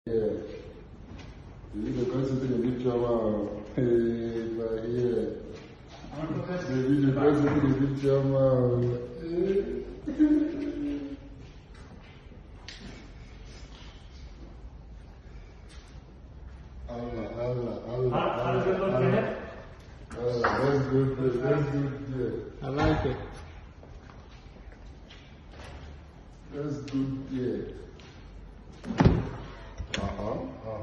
Yeah. You can consider the picture about but yeah. Maybe the consider the picture about Allah. That's good. That's good. I like it. That's good. Yeah.